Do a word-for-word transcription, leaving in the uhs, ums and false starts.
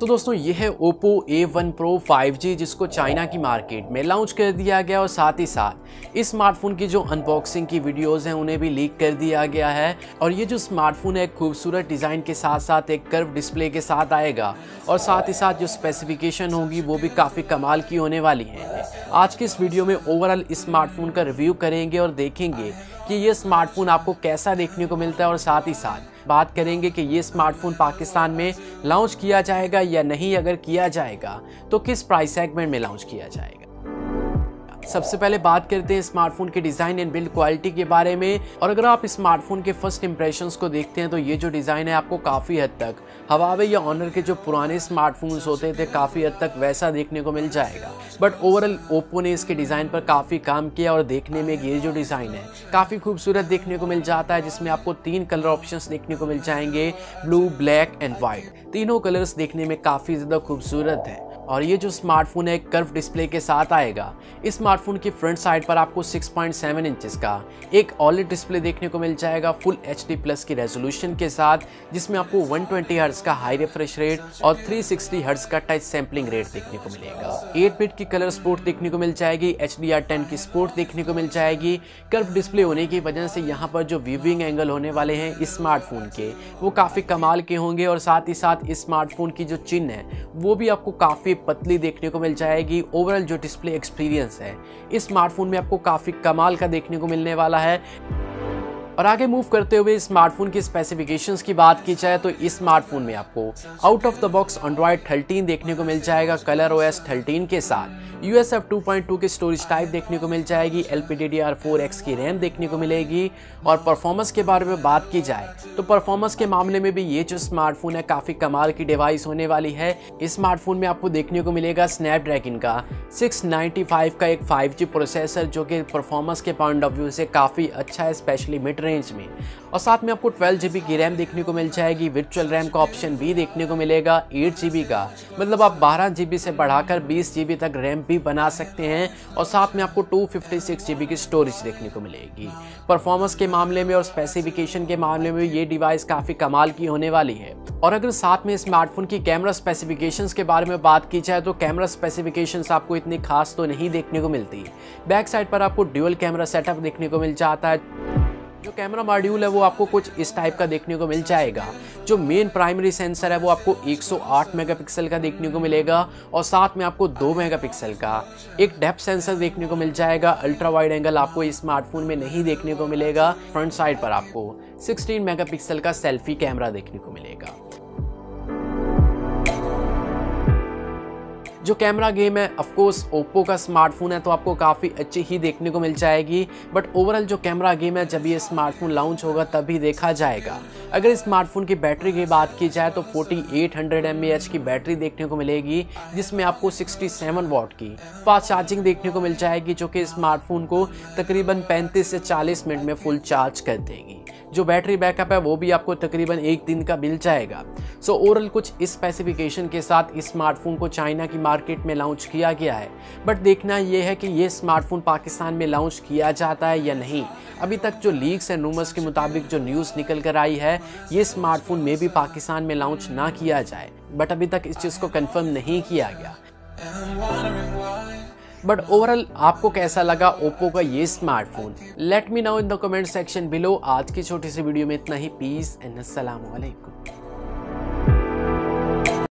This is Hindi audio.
तो दोस्तों ये है Oppo A one Pro five G जिसको चाइना की मार्केट में लॉन्च कर दिया गया और साथ ही साथ इस स्मार्टफोन की जो अनबॉक्सिंग की वीडियोस हैं उन्हें भी लीक कर दिया गया है। और ये जो स्मार्टफोन है खूबसूरत डिज़ाइन के साथ साथ एक कर्व डिस्प्ले के साथ आएगा और साथ ही साथ जो स्पेसिफिकेशन होगी वो भी काफ़ी कमाल की होने वाली है। आज की इस वीडियो में ओवरऑल इस स्मार्टफोन का रिव्यू करेंगे और देखेंगे कि ये स्मार्टफोन आपको कैसा देखने को मिलता है और साथ ही साथ बात करेंगे कि ये स्मार्टफोन पाकिस्तान में लॉन्च किया जाएगा या नहीं, अगर किया जाएगा तो किस प्राइस सेगमेंट में लॉन्च किया जाएगा। सबसे पहले बात करते हैं स्मार्टफोन के डिज़ाइन एंड बिल्ड क्वालिटी के बारे में। और अगर आप स्मार्टफोन के फर्स्ट इंप्रेशंस को देखते हैं तो ये जो डिज़ाइन है आपको काफ़ी हद तक हवावे या ऑनर के जो पुराने स्मार्टफोन्स होते थे काफ़ी हद तक वैसा देखने को मिल जाएगा। बट ओवरऑल ओप्पो ने इसके डिज़ाइन पर काफ़ी काम किया और देखने में ये जो डिज़ाइन है काफ़ी खूबसूरत देखने को मिल जाता है, जिसमें आपको तीन कलर ऑप्शंस देखने को मिल जाएंगे, ब्लू, ब्लैक एंड वाइट। तीनों कलर्स देखने में काफ़ी ज़्यादा खूबसूरत है। और ये जो स्मार्टफोन है कर्व डिस्प्ले के साथ आएगा। इस स्मार्टफोन की फ्रंट साइड पर आपको सिक्स पॉइंट सेवन इंचेस का एक ऑलेड डिस्प्ले देखने को मिल जाएगा फुल एच डी प्लस की रेजोल्यूशन के साथ, जिसमें आपको वन ट्वेंटी हर्ट्ज का हाई रिफ्रेश रेट और थ्री सिक्सटी हर्ट्ज का टच सैम्पलिंग रेट देखने को मिलेगा। एट बिट की कलर सपोर्ट देखने को मिल जाएगी, एच डी आर टेन की सपोर्ट देखने को मिल जाएगी। कर्व डिस्प्ले होने की वजह से यहाँ पर जो व्यूइंग एंगल होने वाले हैं इस स्मार्टफोन के वो काफ़ी कमाल के होंगे और साथ ही साथ इस स्मार्टफोन की जो चिन है वो भी आपको काफ़ी पतली देखने को मिल जाएगी। ओवरऑल जो डिस्प्ले एक्सपीरियंस है इस स्मार्टफोन में आपको काफ़ी कमाल का देखने को मिलने वाला है। और आगे मूव करते हुए स्मार्टफोन की स्पेसिफिकेशंस की बात की जाए तो इस स्मार्टफोन में आपको out of the box Android thirteen देखने को मिल जाएगा कलर ओ एस थर्टीन के साथ। U S F two point two की स्टोरेज टाइप देखने को मिल जाएगी, L P D D R four X की रैम देखने को मिलेगी। और परफॉर्मेंस के बारे में बात की जाए तो परफॉर्मेंस के मामले में भी ये जो स्मार्टफोन है काफ़ी कमाल की डिवाइस होने वाली है। इस स्मार्टफोन में आपको देखने को मिलेगा स्नैपड्रैगन का सिक्स नाइंटी फाइव का एक फाइव जी प्रोसेसर, जो कि परफॉर्मेंस के पॉइंट ऑफ व्यू से काफ़ी अच्छा है, स्पेशली मिड रेंज में। और साथ में आपको ट्वेल्व जी बी की रैम देखने को मिल जाएगी, वर्चुअल रैम का ऑप्शन भी देखने को मिलेगा, एट जी बी का, मतलब आप बारह जी बी से बढ़ाकर बीस जी बी तक रैम भी बना सकते हैं। और साथ में आपको two fifty six G B की स्टोरेज देखने को मिलेगी। परफॉर्मेंस के मामले में और स्पेसिफिकेशन के मामले में ये डिवाइस काफ़ी कमाल की होने वाली है। और अगर साथ में स्मार्टफोन की कैमरा स्पेसिफिकेशंस के बारे में बात की जाए तो कैमरा स्पेसिफिकेशंस आपको इतनी खास तो नहीं देखने को मिलती। बैक साइड पर आपको ड्यूअल कैमरा सेटअप देखने को मिल जाता है। जो कैमरा मॉड्यूल है वो आपको कुछ इस टाइप का देखने को मिल जाएगा। जो मेन प्राइमरी सेंसर है वो आपको एक सौ आठ मेगापिक्सल का देखने को मिलेगा और साथ में आपको दो मेगापिक्सल का एक डेप्थ सेंसर देखने को मिल जाएगा। अल्ट्रा वाइड एंगल आपको इस स्मार्टफोन में नहीं देखने को मिलेगा। फ्रंट साइड पर आपको सिक्सटीन मेगापिक्सल का सेल्फी कैमरा देखने को मिलेगा। जो कैमरा गेम है ऑफ कोर्स ओप्पो का स्मार्टफोन है तो आपको काफ़ी अच्छी ही देखने को मिल जाएगी। बट ओवरऑल जो कैमरा गेम है जब ये स्मार्टफोन लॉन्च होगा तभी देखा जाएगा। अगर इस स्मार्टफोन की बैटरी की बात की जाए तो forty eight hundred M A H की बैटरी देखने को मिलेगी, जिसमें आपको सिक्सटी सेवन वॉट की फास्ट चार्जिंग देखने को मिल जाएगी, जो कि स्मार्टफोन को तकरीबन पैंतीस से चालीस मिनट में फुल चार्ज कर देगी। जो बैटरी बैकअप है वो भी आपको तकरीबन एक दिन का मिल जाएगा। सो ओवरऑल कुछ इस स्पेसिफिकेशन के साथ इस स्मार्टफोन को चाइना की मार्केट में लॉन्च किया गया है। बट देखना यह है कि ये स्मार्टफोन पाकिस्तान में लॉन्च किया जाता है या नहीं। अभी तक जो लीक्स एंड रूमर्स के मुताबिक जो न्यूज़ निकल कर आई है ये स्मार्टफोन में भी पाकिस्तान में लॉन्च ना किया जाए, बट अभी तक इस चीज़ को कंफर्म नहीं किया गया। बट ओवरऑल आपको कैसा लगा ओप्पो का ये smartphone? Let me know in the comment section below. आज की छोटी सी वीडियो में इतना ही। पीस एंड अस्सलाम वालेकुम।